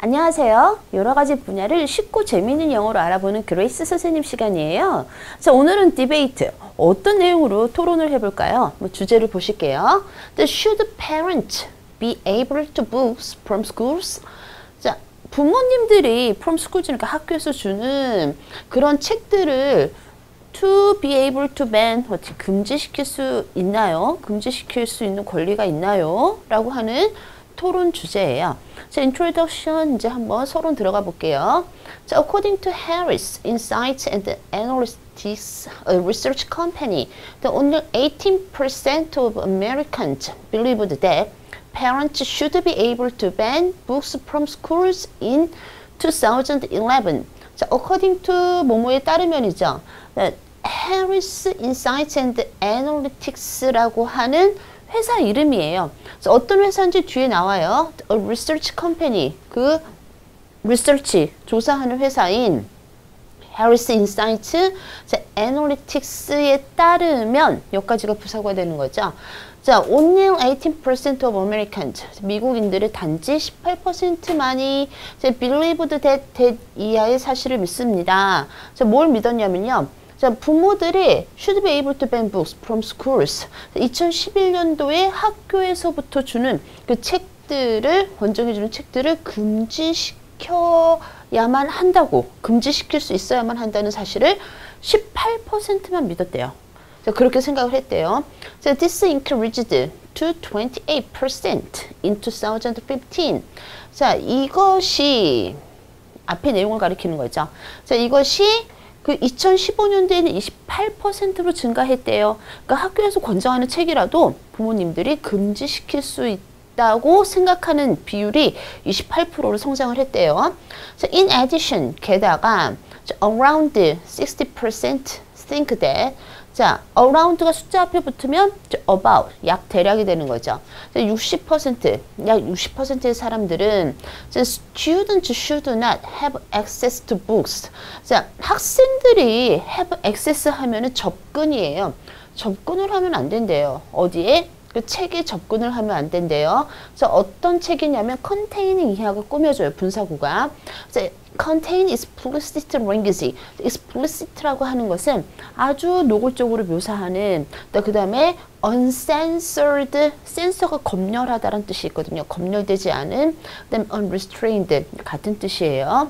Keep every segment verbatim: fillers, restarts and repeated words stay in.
안녕하세요. 여러 가지 분야를 쉽고 재미있는 영어로 알아보는 그레이스 선생님 시간이에요. 자, 오늘은 디베이트. 어떤 내용으로 토론을 해볼까요? 뭐 주제를 보실게요. The should parents be able to books from schools? 자, 부모님들이 from schools, 그러니까 학교에서 주는 그런 책들을 to be able to ban, 어떻게 금지시킬 수 있나요? 금지시킬 수 있는 권리가 있나요? 라고 하는 토론 주제예요. 자, introduction 이제 한번 서론 들어가 볼게요. 자, according to Harris Insights and Analytics a Research Company, the only eighteen percent of Americans believed that parents should be able to ban books from schools in twenty eleven. 자, according to 뭐뭐에 따르면이죠. Harris Insights and Analytics라고 하는 회사 이름이에요. 어떤 회사인지 뒤에 나와요. A research company, 그 리서치, 조사하는 회사인 Harris Insights, Analytics에 따르면 여기까지가 부사가 되는 거죠. 자, only eighteen percent of Americans, 미국인들의 단지 십팔 퍼센트만이 believed that, that 이하의 사실을 믿습니다. 자, 뭘 믿었냐면요. 자, 부모들이 should be able to ban books from schools. 이천십일 년도에 학교에서부터 주는 그 책들을, 권장해주는 책들을 금지시켜야만 한다고, 금지시킬 수 있어야만 한다는 사실을 십팔 퍼센트만 믿었대요. 자, 그렇게 생각을 했대요. 자, this increased to twenty-eight percent in twenty fifteen. 자, 이것이 앞에 내용을 가리키는 거죠. 자, 이것이 그 이천십오 년도에는 이십팔 퍼센트로 증가했대요. 그러니까 학교에서 권장하는 책이라도 부모님들이 금지시킬 수 있다고 생각하는 비율이 이십팔 퍼센트로 성장을 했대요. So in addition, 게다가 around sixty percent think that, 자, around가 숫자 앞에 붙으면 about, 약 대략이 되는 거죠. 육십 퍼센트, 약 육십 퍼센트의 사람들은 students should not have access to books. 자, 학생들이 have access 하면은 접근이에요. 접근을 하면 안 된대요. 어디에? 그 책에 접근을 하면 안 된대요. 자, 어떤 책이냐면 containing 이하가 꾸며줘요. 분사구가. 자, contain explicit language. explicit라고 하는 것은 아주 노골적으로 묘사하는, 그 다음에 uncensored, censor가 검열하다라는 뜻이 있거든요. 검열되지 않은, 그 다음에 unrestrained, 같은 뜻이에요.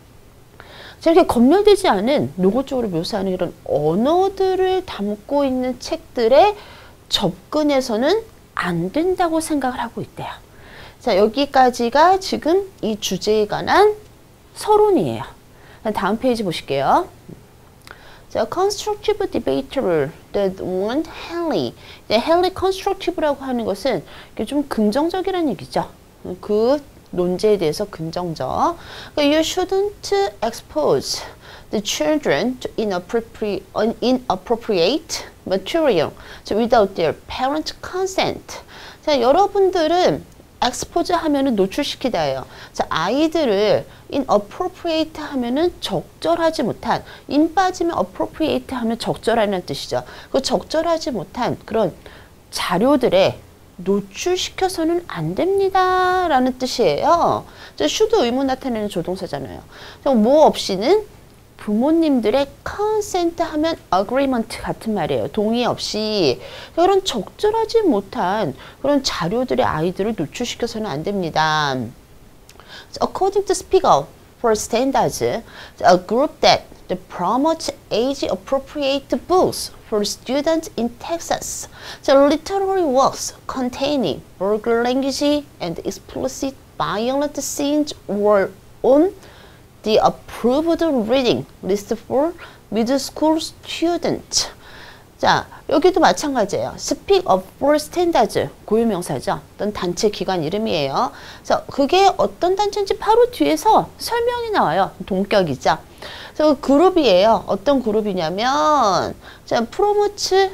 자, 이렇게 검열되지 않은 노골적으로 묘사하는 이런 언어들을 담고 있는 책들의 접근해서는 안 된다고 생각을 하고 있대요. 자, 여기까지가 지금 이 주제에 관한 서론이에요. 다음 페이지 보실게요. 자, constructive debater that want Henley. Henley constructive라고 하는 것은 좀 긍정적이라는 얘기죠. 그 논제에 대해서 긍정적. You shouldn't expose the children to inappropriate, inappropriate material without their parent consent. 자, 여러분들은 expose 하면은 노출시키다예요. 자, 아이들을 inappropriate 하면은 적절하지 못한, in 빠지면 appropriate 하면 적절하는 뜻이죠. 그 적절하지 못한 그런 자료들에 노출시켜서는 안 됩니다 라는 뜻이에요. 자, should 의문 나타내는 조동사잖아요. 뭐 없이는 부모님들의 consent 하면 agreement 같은 말이에요. 동의 없이 그런 적절하지 못한 그런 자료들의 아이들을 노출시켜서는 안 됩니다. According to Spiegel for Standards, a group that promotes age-appropriate books for students in Texas, the literary works containing vulgar language and explicit violent scenes were on the approved reading list for middle school students. 자, 여기도 마찬가지예요. Speak of for Standards, 고유명사죠. 어떤 단체 기관 이름이에요. 자, 그게 어떤 단체인지 바로 뒤에서 설명이 나와요. 동격이죠. 그 그룹이에요. 어떤 그룹이냐면, 자, 프로모츠,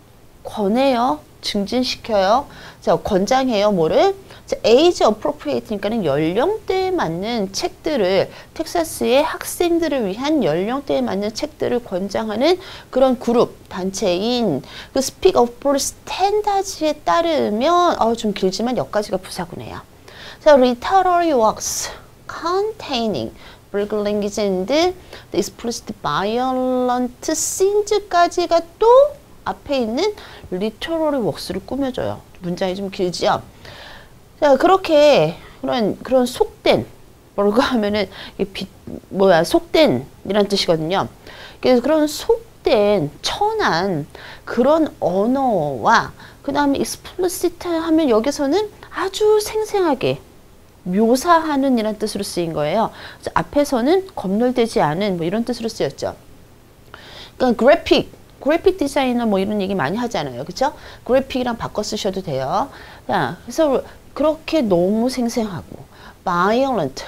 권해요. 증진시켜요. 자, 권장해요. 뭐를? 자, age appropriate니까는 연령대에 맞는 책들을, 텍사스의 학생들을 위한 연령대에 맞는 책들을 권장하는 그런 그룹, 단체인 그 Speak Up for Standards에 따르면, 어, 좀 길지만 여기까지가 부사구네요. 자, literary works, containing vulgar language and the explicit violent scenes까지가 또 앞에 있는 literary works를 꾸며줘요. 문장이 좀 길지요. 자, 그렇게 그런 그런 속된 뭐라고 하면은 비, 뭐야 속된 이란 뜻이거든요. 그래서 그런 속된 천한 그런 언어와 그 다음에 explicit 하면 여기서는 아주 생생하게 묘사하는 이란 뜻으로 쓰인 거예요. 그래서 앞에서는 검열되지 않은 뭐 이런 뜻으로 쓰였죠. 그러니까 그래픽, 그래픽 디자이너 뭐 이런 얘기 많이 하잖아요. 그쵸? 그래픽이랑 바꿔 쓰셔도 돼요. 자, 그래서 그렇게 너무 생생하고 violent,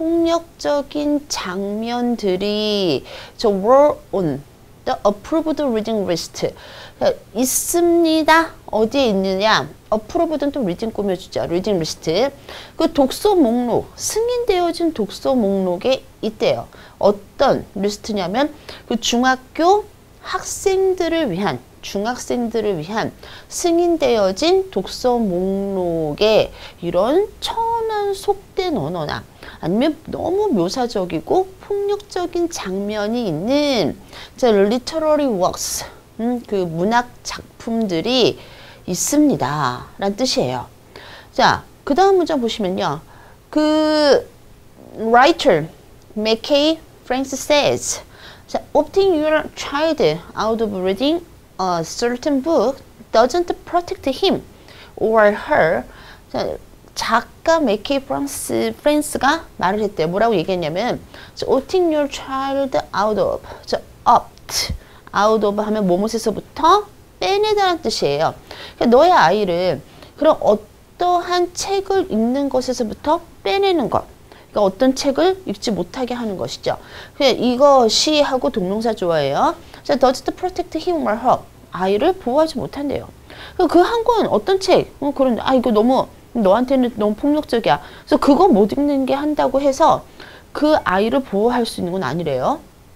폭력적인 장면들이 저 were on the approved reading list 있습니다. 어디에 있느냐? approveden 또 reading 꾸며주죠. reading list. 그 독서 목록, 승인되어진 독서 목록에 있대요. 어떤 리스트냐면 그 중학교 학생들을 위한 중학생들을 위한 승인되어진 독서 목록에 이런 천한 속된 언어나 아니면 너무 묘사적이고 폭력적인 장면이 있는 literary works, 음, 그 문학 작품들이 있습니다. 라는 뜻이에요. 자, 그 다음 문장 보시면요. 그 writer Mackay Franks says 자, opting your child out of reading a certain book doesn't protect him or her. 자, 작가 메케이 프랑스, 프랑스가 말을 했대요. 뭐라고 얘기했냐면 opting your child out of 자, opt, out of 하면 뭐뭇에서부터 빼내다라는 뜻이에요. 그러니까 너의 아이를 그런 어떠한 책을 읽는 것에서부터 빼내는 것. 그러니까 어떤 책을 읽지 못하게 하는 것이죠. 이것이 하고 동명사 좋아해요. 자, does it protect him or her? 아이를 보호하지 못한대요. 그 한 권 어떤 책? 어, 그런데 아 이거 너무 너한테는 너무 폭력적이야. 그래서 그거 못 읽는 게 한다고 해서 그 아이를 보호할 수 있는 건 아니래요.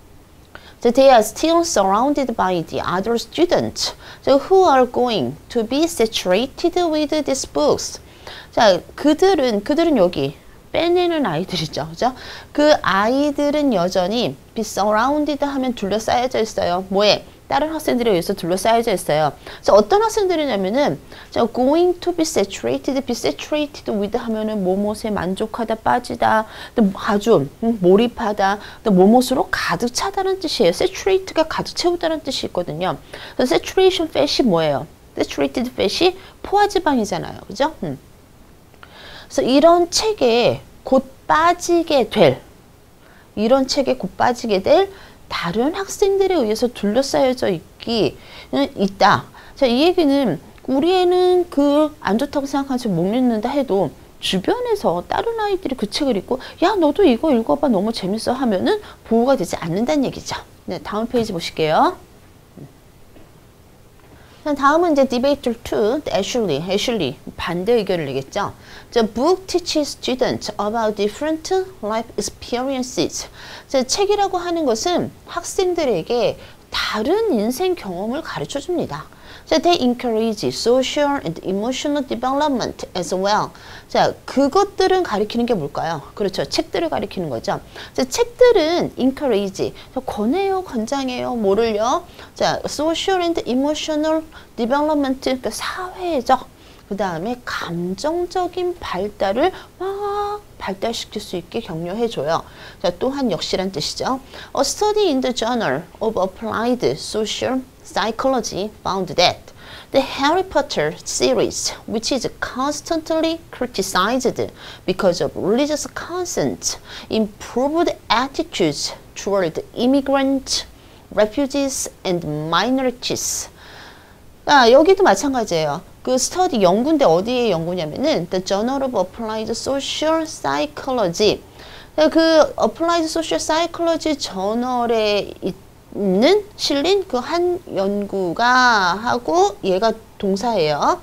So they are still surrounded by the other students so who are going to be saturated with these books. 자, 그들은 그들은 여기 빼내는 아이들이죠. 그죠? 그 아이들은 여전히 be surrounded 하면 둘러싸여져 있어요. 뭐에? 다른 학생들에 의해서 둘러싸여져 있어요. 그래서 어떤 학생들이냐면은 going to be saturated, be saturated with 하면은 뭐뭇에 만족하다, 빠지다, 아주 몰입하다, 뭐뭇으로 가득 차다는 뜻이에요. saturate가 가득 채우다는 뜻이 있거든요. 그래서 saturation fat이 뭐예요? saturated fat이 포화지방이잖아요. 그죠? 음. 그래서 이런 책에 곧 빠지게 될, 이런 책에 곧 빠지게 될 다른 학생들에 의해서 둘러싸여져 있기, 있다. 자, 이 얘기는 우리 애는 그 안 좋다고 생각하지 못 읽는다 해도 주변에서 다른 아이들이 그 책을 읽고 야, 너도 이거 읽어봐. 너무 재밌어 하면은 보호가 되지 않는다는 얘기죠. 네, 다음 페이지 보실게요. 다음은 이제 debater two, Ashley, Ashley 반대 의견을 내겠죠. The book teaches students about different life experiences. 자, 책이라고 하는 것은 학생들에게 다른 인생 경험을 가르쳐 줍니다. 자, they encourage social and emotional development as well. 자, 그것들은 가리키는 게 뭘까요? 그렇죠. 책들을 가리키는 거죠. 자, 책들은 encourage, 권해요, 권장해요, 뭐를요? 자, social and emotional development, 그러니까 사회적, 그 다음에 감정적인 발달을 막 발달시킬 수 있게 격려해줘요. 자, 또한 역시란 뜻이죠. A study in the Journal of Applied Social Psychology found that the Harry Potter series, which is constantly criticized because of religious content, improved attitudes toward immigrants, refugees, and minorities. 아, 여기도 마찬가지예요. 그 스터디 연구인데 어디에 연구냐면은 The Journal of Applied Social Psychology. 그 Applied Social Psychology 저널에 있는 실린 그 한 연구가 하고 얘가 동사예요.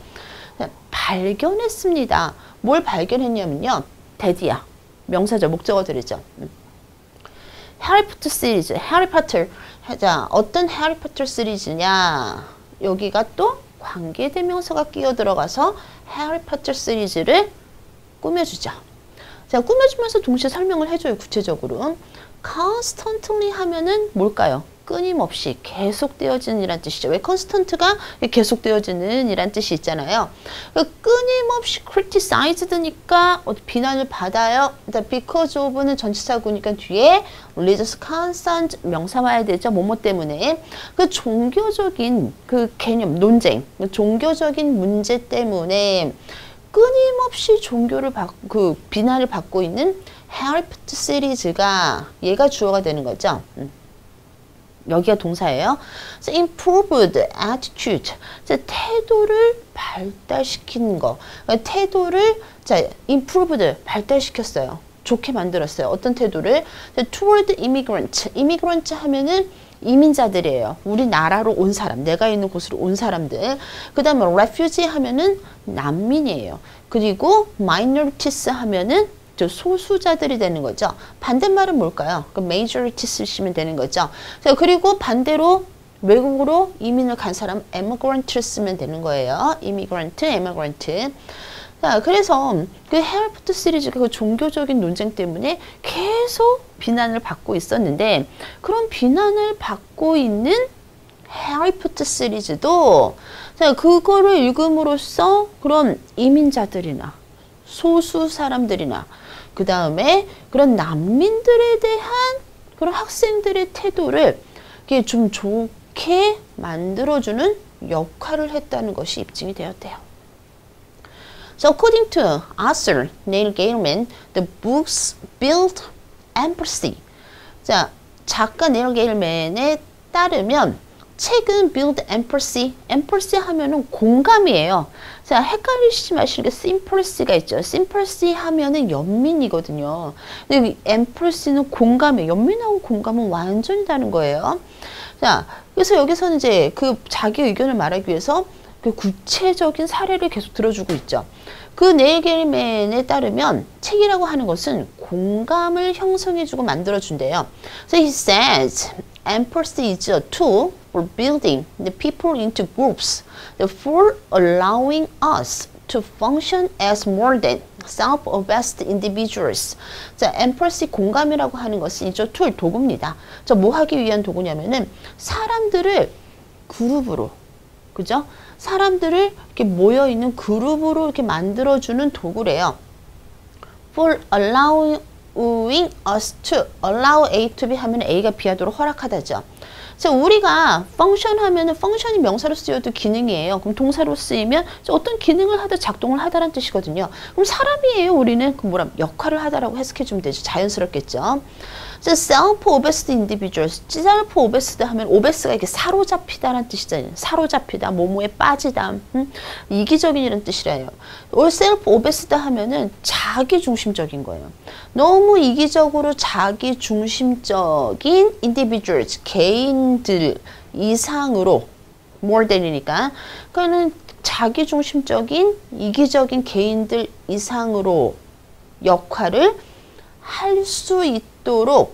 발견했습니다. 뭘 발견했냐면요. 대디야. 명사죠. 목적어들이죠. 해리포터 시리즈. 해리포터. 자, 어떤 해리포터 시리즈냐. 여기가 또 관계대명사가 끼어 들어가서 해리포터 시리즈를 꾸며주죠. 자, 꾸며주면서 동시에 설명을 해줘요. 구체적으로. constantly 하면은 뭘까요? 끊임없이 계속되어지는 이란 뜻이죠. 왜 constant가 계속되어지는 이란 뜻이 있잖아요. 끊임없이 criticized니까 비난을 받아요. because of는 전치사구니까 뒤에 leads constant 명사 와야 되죠. 뭐뭐 때문에. 그 종교적인 그 개념, 논쟁, 종교적인 문제 때문에 끊임없이 종교를 받, 그 비난을 받고 있는 helped 시리즈가 얘가 주어가 되는 거죠. 음. 여기가 동사예요. So, improved attitude. 자, 태도를 발달시키는 거. 그러니까 태도를 자, improved 발달시켰어요. 좋게 만들었어요. 어떤 태도를? 자, toward immigrant. immigrant 하면은 이민자들이에요. 우리나라로 온 사람, 내가 있는 곳으로 온 사람들. 그 다음에 refugee 하면은 난민이에요. 그리고 minorities 하면은 소수자들이 되는 거죠. 반대말은 뭘까요? 그 majority 쓰시면 되는 거죠. 그리고 반대로 외국으로 이민을 간 사람 emigrant를 쓰면 되는 거예요. immigrant, immigrant. 자, 그래서 그 helped 시리즈가 그 종교적인 논쟁 때문에 계속 비난을 받고 있었는데 그런 비난을 받고 있는 helped 시리즈도 자, 그거를 읽음으로써 그런 이민자들이나 소수 사람들이나 그 다음에 그런 난민들에 대한 그런 학생들의 태도를 이게 좀 좋게 만들어주는 역할을 했다는 것이 입증이 되었대요. So according to Arthur Neil Gaiman, the books build empathy. 자, 작가 네일 게일맨에 따르면 책은 build empathy. empathy 하면은 공감이에요. 자, 헷갈리시지 마시는 게 sympathy가 있죠. sympathy 하면은 연민이거든요. 근데 empathy는 공감이에요. 연민하고 공감은 완전히 다른 거예요. 자, 그래서 여기서는 이제 그 자기 의견을 말하기 위해서 그 구체적인 사례를 계속 들어주고 있죠. 그 네일 게일맨에 따르면 책이라고 하는 것은 공감을 형성해주고 만들어준대요. So he says, empathy is a tool for building the people into groups, for allowing us to function as more than self-obsessed individuals. 자, empathy 공감이라고 하는 것은 이저 툴 도구입니다. 저 뭐 하기 위한 도구냐면은 사람들을 그룹으로, 그죠? 사람들을 이렇게 모여 있는 그룹으로 이렇게 만들어주는 도구래요. For allowing us to allow A to B 하면 A가 B하도록 허락하다죠. 자, 우리가 function 하면은 function이 명사로 쓰여도 기능이에요. 그럼 동사로 쓰이면 어떤 기능을 하다 작동을 하다라는 뜻이거든요. 그럼 사람이에요. 우리는 그 뭐라 역할을 하다라고 해석해 주면 되죠. 자연스럽겠죠. 자, self-obsessed individuals. self-obsessed 하면 obsess가 이렇게 사로잡히다라는 뜻이잖아요. 사로잡히다, 모모에 빠지다, 음? 이기적인이라는 뜻이래요. self-obsessed 하면은 자기중심적인 거예요. 너무 이기적으로 자기중심적인 individuals, 개인들 이상으로 more than이니까 그러니까는 자기중심적인 이기적인 개인들 이상으로 역할을 할 수 있도록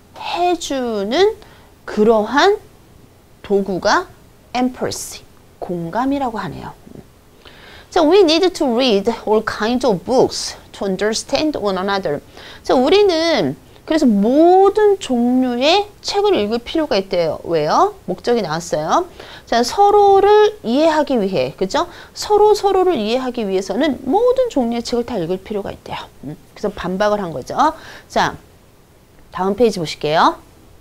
해주는 그러한 도구가 empathy, 공감이라고 하네요. So we need to read all kinds of books to understand one another. 자, 우리는 그래서 모든 종류의 책을 읽을 필요가 있대요. 왜요? 목적이 나왔어요. 자, 서로를 이해하기 위해, 그죠? 서로 서로를 이해하기 위해서는 모든 종류의 책을 다 읽을 필요가 있대요. 음, 그래서 반박을 한 거죠. 자, 다음 페이지 보실게요.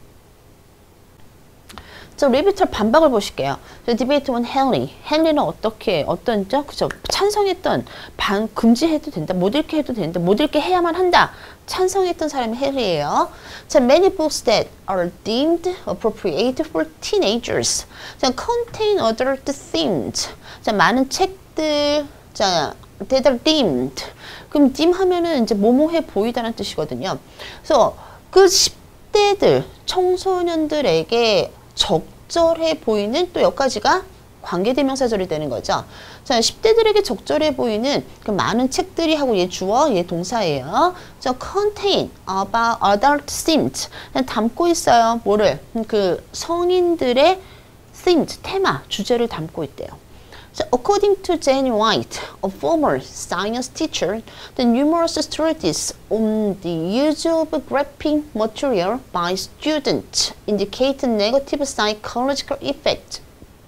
자, 리뷰터 반박을 보실게요. 디베이트 원 헨리. 헨리는 어떻게, 어떤, 죠? 그죠? 찬성했던, 반, 금지해도 된다. 못 읽게 해도 된다. 못 읽게 해야만 한다. 찬성했던 사람이 헨리예요. 자, many books that are deemed appropriate for teenagers. 자, contain adult themes. 자, 많은 책들, 자, that are deemed. 그럼 deem 하면은 이제 뭐뭐해 보이다는 뜻이거든요. 그래서 그 십 대들, 청소년들에게 적절해 보이는 또 여기까지가 관계대명사절이 되는 거죠. 자, 십 대들에게 적절해 보이는 그 많은 책들이 하고 얘 주어, 얘 동사예요. 저 contain about adult themes 담고 있어요. 뭐를? 그 성인들의 themes, 테마, 주제를 담고 있대요. So according to Jenny White, a former science teacher, the numerous studies on the use of graphing material by students indicate a negative psychological effect.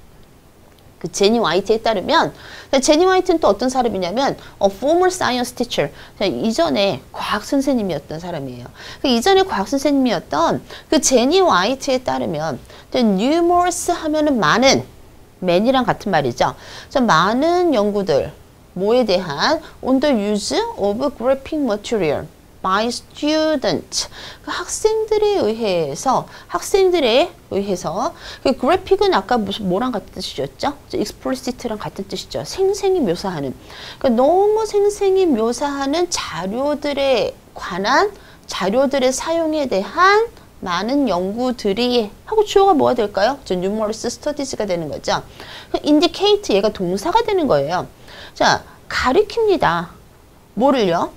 그 제니 화이트에 따르면, 제니 화이트는 또 어떤 사람이냐면 a former science teacher, 이전에 과학 선생님이었던 사람이에요. 그 이전에 과학 선생님이었던 그 제니 화이트에 따르면 the numerous 하면은 많은, many랑 같은 말이죠. 자, 많은 연구들, 뭐에 대한 on the use of graphing material by students, 그 학생들에 의해서 학생들에 의해서 그 그래픽은 아까 무슨 뭐랑 같은 뜻이었죠? explicit랑 같은 뜻이죠. 생생히 묘사하는. 그러니까 너무 생생히 묘사하는 자료들에 관한 자료들의 사용에 대한 많은 연구들이 하고 주어가 뭐가 될까요? 저 numerous studies가 되는 거죠. indicate 얘가 동사가 되는 거예요. 자, 가리킵니다. 뭐를요?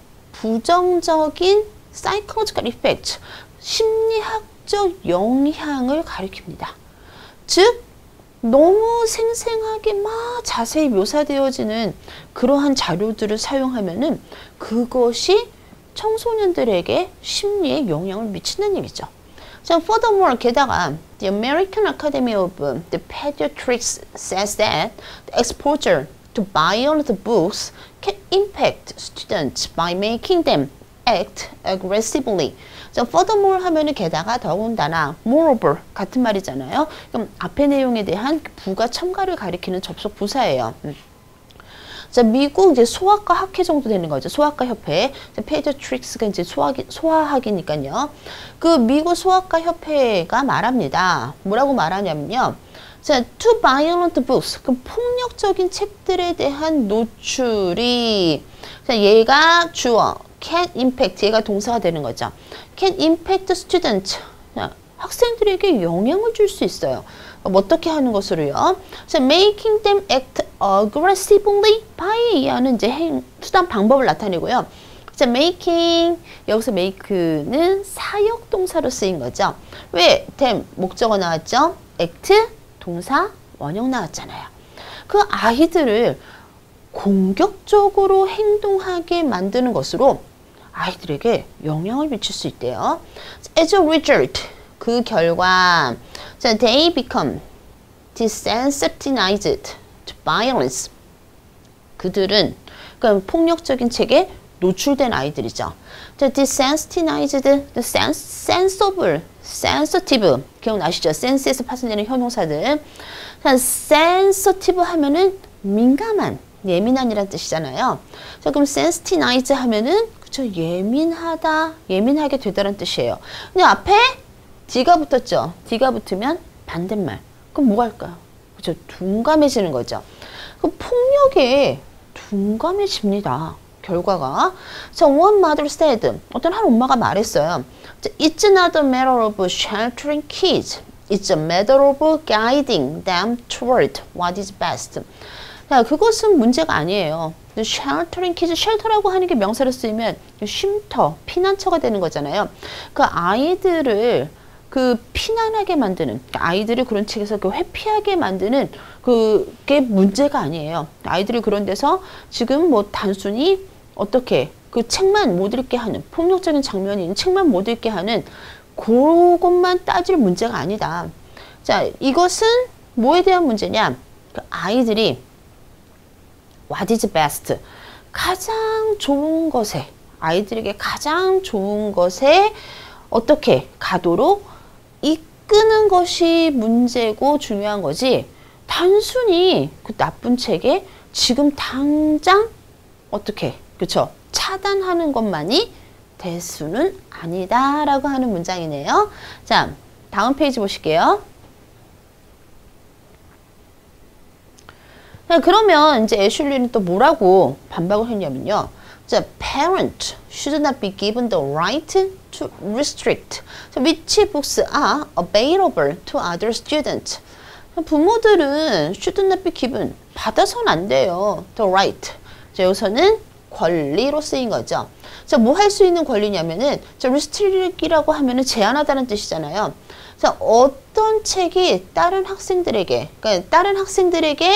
부정적인 psychological effect, 심리학적 영향을 가리킵니다. 즉, 너무 생생하게 막 자세히 묘사되어지는 그러한 자료들을 사용하면은 그것이 청소년들에게 심리에 영향을 미치는 얘기죠. 자, furthermore, 게다가 the American Academy of the Pediatrics says that the exposure to biology books can impact students by making them act aggressively. 자, furthermore 하면은 게다가 더군다나, moreover 같은 말이잖아요. 그럼 앞의 내용에 대한 부가 첨가를 가리키는 접속 부사예요. 음. 자, 미국 이제 소아과 학회 정도 되는 거죠. 소아과 협회. 페디아트릭스가 이제 소화기, 소아학이니까요. 그 미국 소아과 협회가 말합니다. 뭐라고 말하냐면요. 자, to violent books, 그 폭력적인 책들에 대한 노출이, 자, 얘가 주어, can impact, 얘가 동사가 되는 거죠. can impact student, 자, 학생들에게 영향을 줄 수 있어요. 어떻게 하는 것으로요? 자, making them act aggressively by 하는 이제 행, 수단 방법을 나타내고요. 자, making, 여기서 make는 사역 동사로 쓰인 거죠. 왜? them, 목적어 나왔죠? act, 동사, 원형 나왔잖아요. 그 아이들을 공격적으로 행동하게 만드는 것으로 아이들에게 영향을 미칠 수 있대요. As a result, 그 결과, 자, they become desensitized to violence. 그들은 그러니까 폭력적인 책에 노출된 아이들이죠. 자, desensitized, the sense, sensible, sensitive. 기억나시죠? sense에서 파생되는 형용사들. 자, sensitive 하면은 민감한, 예민한이란 뜻이잖아요. 자, 그럼 sensitize 하면은 그쵸, 예민하다, 예민하게 되다라는 뜻이에요. 근데 앞에 D가 붙었죠. D가 붙으면 반대말. 그럼 뭐가 할까요? 그쵸, 둔감해지는 거죠. 그럼 폭력에 둔감해집니다. 결과가. 자, one mother said, 어떤 한 엄마가 말했어요. It's not a matter of sheltering kids. It's a matter of guiding them toward what is best. 자, 그것은 문제가 아니에요. sheltering kids, shelter라고 하는 게 명사로 쓰이면 쉼터, 피난처가 되는 거잖아요. 그 아이들을 그 피난하게 만드는, 아이들을 그런 책에서 그 회피하게 만드는 그게 문제가 아니에요. 아이들이 그런 데서 지금 뭐 단순히 어떻게 그 책만 못 읽게 하는, 폭력적인 장면이 있는 책만 못 읽게 하는 그것만 따질 문제가 아니다. 자, 이것은 뭐에 대한 문제냐? 그 아이들이 what is best, 가장 좋은 것에, 아이들에게 가장 좋은 것에 어떻게 가도록 이끄는 것이 문제고 중요한 거지, 단순히 그 나쁜 책에 지금 당장 어떻게, 그쵸, 차단하는 것만이 대수는 아니다 라고 하는 문장이네요. 자, 다음 페이지 보실게요. 자, 그러면 이제 애슐리는 또 뭐라고 반박을 했냐면요. 자, parent should not be given the right to restrict which books are available to other students. 부모들은 should not be given, 받아서는 안 돼요. the right. 자, 여기서는 권리로 쓰인 거죠. 자, 뭐 할 수 있는 권리냐면은, 자, restrict이라고 하면은 제한하다는 뜻이잖아요. 자, 어떤 책이 다른 학생들에게, 그러니까 다른 학생들에게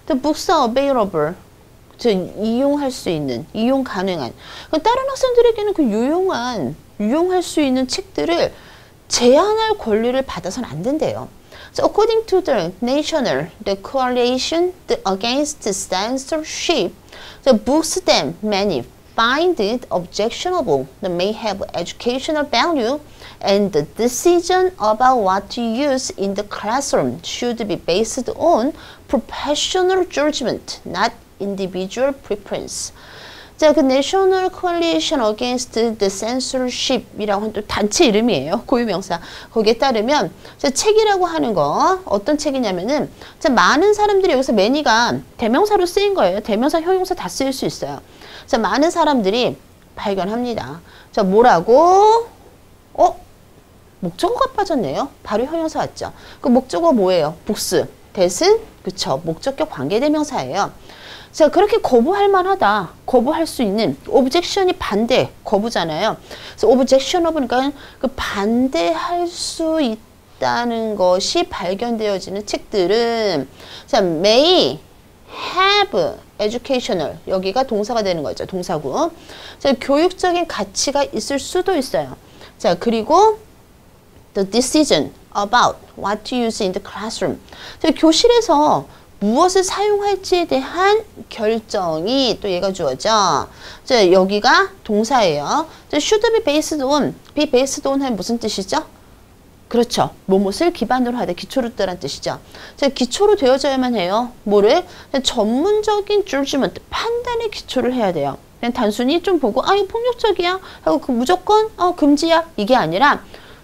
The books are available. 저 이용할 수 있는, 이용 가능한. 다른 학생들에게는 그 유용한, 유용할 수 있는 책들을 제한할 권리를 받아서는 안 된대요. So according to the National, the Coalition Against Censorship, the books that many find it objectionable that may have educational value and the decision about what to use in the classroom should be based on professional judgment, not individual preference. 자, 그 National Coalition Against the Censorship이라고 하는 또 단체 이름이에요. 고유명사. 거기에 따르면 자, 책이라고 하는 거 어떤 책이냐면은 자, 많은 사람들이 여기서 many가 대명사로 쓰인 거예요. 대명사, 형용사 다 쓰일 수 있어요. 자, 많은 사람들이 발견합니다. 자, 뭐라고? 어? 목적어가 빠졌네요. 바로 형용사 왔죠. 그 목적어 뭐예요? books. that은 그쵸. 목적격 관계대명사예요. 자, 그렇게 거부할 만하다. 거부할 수 있는 objection이 반대, 거부잖아요. 그래서 objectionable 그러니까 그 반대할 수 있다는 것이 발견되어지는 책들은 자, may have educational 여기가 동사가 되는 거죠. 동사구. 자, 교육적인 가치가 있을 수도 있어요. 자, 그리고 the decision about what to use in the classroom. 자, 교실에서 무엇을 사용할지에 대한 결정이 또 얘가 주어져. 자, 여기가 동사예요. 자, should be based on, be based on 하면 무슨 뜻이죠? 그렇죠. 무엇을 기반으로 하되 기초로 뜨란 뜻이죠. 자, 기초로 되어져야만 해요. 뭐를? 전문적인 judgment, 판단의 기초를 해야 돼요. 그냥 단순히 좀 보고 아, 이거 폭력적이야 하고 그 무조건 어, 금지야 이게 아니라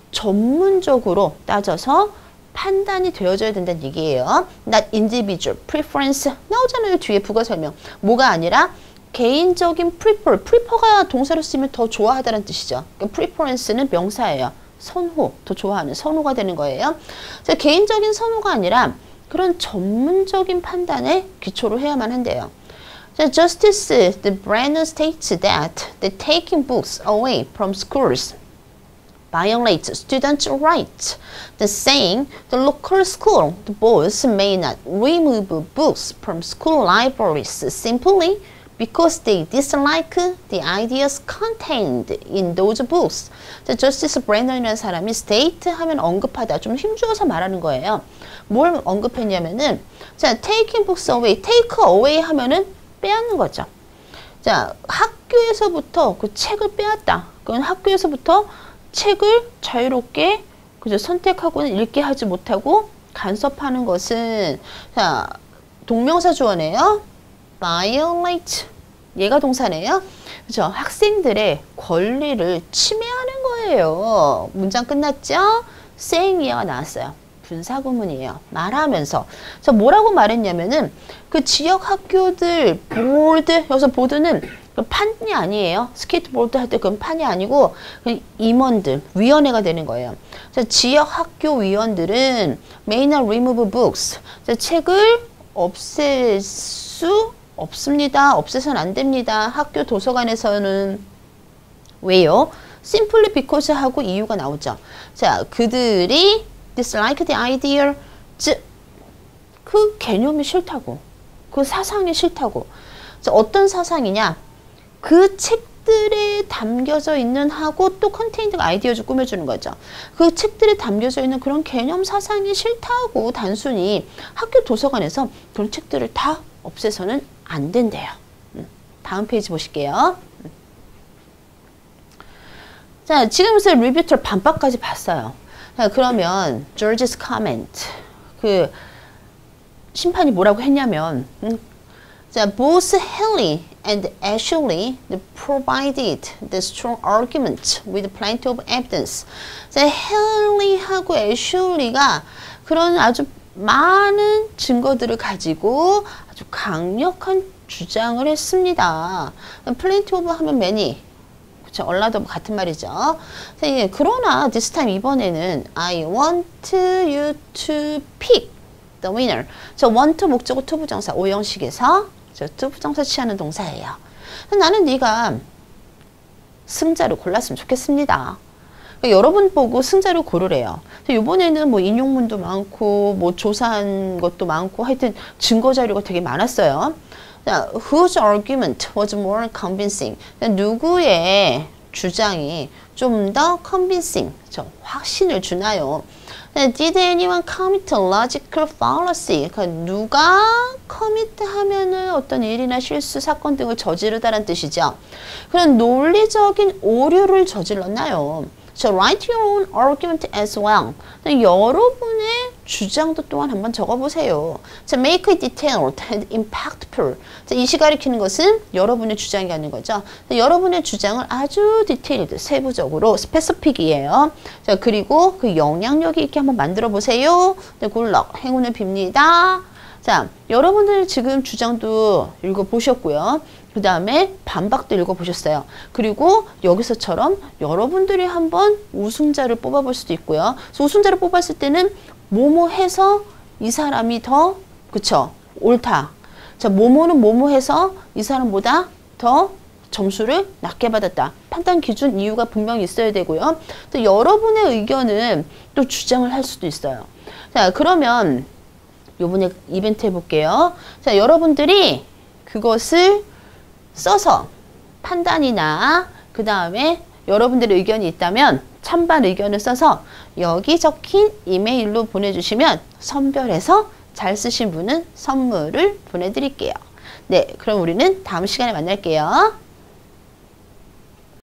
전문적으로 따져서 판단이 되어져야 된다는 얘기예요. Not individual preference 나오잖아요. 뒤에 부가 설명. 뭐가 아니라 개인적인 prefer. prefer가 동사로 쓰면 더 좋아하다는 뜻이죠. 그러니까 preference는 명사예요. 선호, 더 좋아하는 선호가 되는 거예요. 자, 개인적인 선호가 아니라 그런 전문적인 판단에 기초로 해야만 한대요. 자, Justice the Brennan states that the taking books away from schools violates students' rights. The saying, the local school boards may not remove books from school libraries simply because they dislike the ideas contained in those books. 자, Justice Brennan이라는 사람이 state 하면 언급하다, 좀 힘주어서 말하는 거예요. 뭘 언급했냐면은, 자, taking books away, take away 하면은 빼앗는 거죠. 자, 학교에서부터 그 책을 빼앗다. 그건 학교에서부터 책을 자유롭게 그죠 선택하고는 읽게 하지 못하고 간섭하는 것은 자 동명사 주어네요. violate 얘가 동사네요. 그죠 학생들의 권리를 침해하는 거예요. 문장 끝났죠? saying이가 나왔어요. 분사구문이에요. 말하면서. 자 뭐라고 말했냐면은 그 지역 학교들 보드 여기서 보드는 판이 아니에요. 스케이트보드 할 때 그건 판이 아니고 임원들, 위원회가 되는 거예요. 자, 지역 학교 위원들은 may not remove books. 자, 책을 없앨 수 없습니다. 없애서는 안 됩니다. 학교 도서관에서는 왜요? simply because 하고 이유가 나오죠. 자, 그들이 dislike the idea, 즉, 그 개념이 싫다고, 그 사상이 싫다고. 자, 어떤 사상이냐? 그 책들에 담겨져 있는 하고 또 컨테인트가 아이디어를 꾸며주는 거죠. 그 책들에 담겨져 있는 그런 개념 사상이 싫다고 단순히 학교 도서관에서 그런 책들을 다 없애서는 안 된대요. 다음 페이지 보실게요. 자, 지금부터 리뷰터 반박까지 봤어요. 자, 그러면 George's comment 그 심판이 뭐라고 했냐면 음, 자, both Haley and Ashley provided the strong argument with plenty of evidence. 자, Haley하고 Ashley가 그런 아주 많은 증거들을 가지고 아주 강력한 주장을 했습니다. plenty of 하면 many. 그쵸, 얼라도 같은 말이죠. 자, 예, 그러나 this time 이번에는 I want you to pick the winner. 저 want 목적어 to 부정사 오형식에서 저 to 부정사 취하는 동사예요. 나는 네가 승자를 골랐으면 좋겠습니다. 그러니까 여러분 보고 승자를 고르래요. 이번에는 뭐 인용문도 많고 뭐 조사한 것도 많고 하여튼 증거 자료가 되게 많았어요. 자, whose argument was more convincing? 누구의 주장이 좀 더 convincing, 좀 확신을 주나요? Did anyone commit a logical fallacy? 그러니까 누가 commit 하면은 어떤 일이나 실수, 사건 등을 저지르다라는 뜻이죠. 그런 논리적인 오류를 저질렀나요? So write your own argument as well. 여러분의 주장도 또한 한번 적어보세요. So make it detailed and impactful. 자, 이 시 가리키는 것은 여러분의 주장이 가는 거죠. 여러분의 주장을 아주 디테일드, 세부적으로 스페시픽이에요. 자, 그리고 그 영향력이 있게 한번 만들어 보세요. 네, 굿럭, 행운을 빕니다. 자, 여러분들 지금 주장도 읽어보셨고요. 그 다음에 반박도 읽어보셨어요. 그리고 여기서처럼 여러분들이 한번 우승자를 뽑아볼 수도 있고요. 그래서 우승자를 뽑았을 때는 뭐뭐 해서 이 사람이 더, 그쵸, 옳다. 자, 뭐뭐는 뭐뭐 해서 이 사람보다 더 점수를 낮게 받았다. 판단 기준 이유가 분명히 있어야 되고요. 또 여러분의 의견은 또 주장을 할 수도 있어요. 자, 그러면 요번에 이벤트 해볼게요. 자, 여러분들이 그것을 써서 판단이나 그 다음에 여러분들의 의견이 있다면 찬반 의견을 써서 여기 적힌 이메일로 보내주시면 선별해서 잘 쓰신 분은 선물을 보내드릴게요. 네, 그럼 우리는 다음 시간에 만날게요.